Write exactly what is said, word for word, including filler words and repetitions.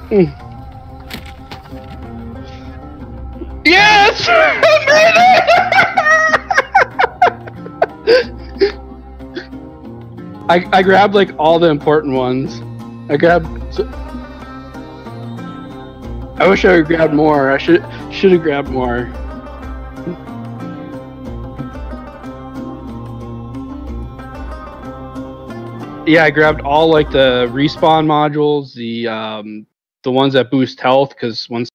Mm. Yes! I made it! I I grabbed like all the important ones. I grabbed. I wish I would grabbed more. I should should have grabbed more. Yeah, I grabbed all like the respawn modules, the um, the ones that boost health, because once